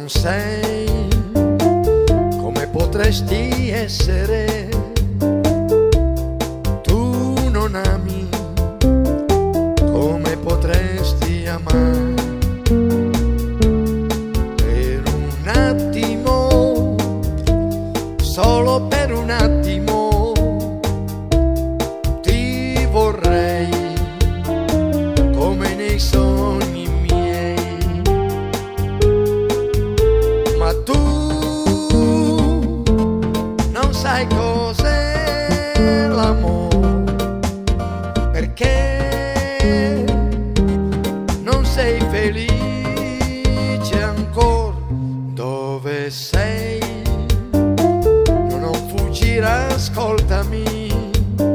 non sei come potresti essere. Tu non ami come potresti amare. Per un attimo, solo per un attimo, ti vorrei come nei sogni miei. Ma tu non sai cos'è l'amore, perché non sei felice ancora. Dove sei? Non fuggire, ascoltami,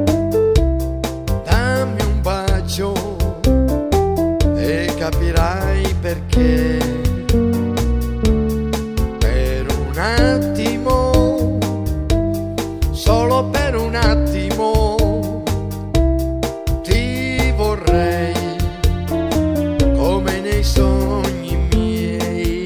dammi un bacio e capirai perché. Per un attimo, solo per un attimo, ti vorrei come nei sogni miei.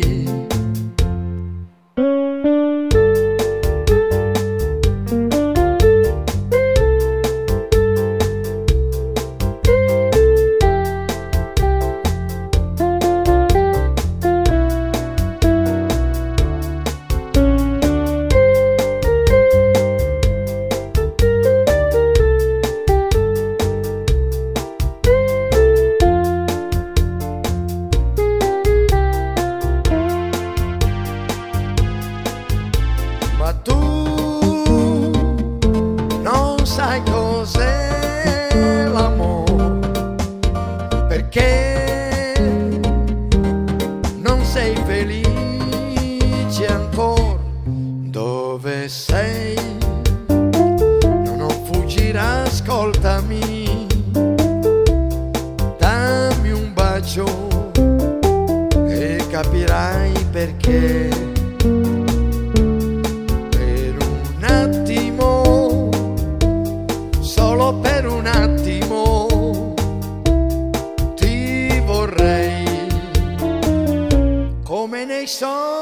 Ma tu non sai cos'è l'amore, perché non sei felice ancora. Dove sei? Non fuggire, ascoltami, dammi un bacio e capirai perché. Solo per un attimo, ti vorrei come nei sogni.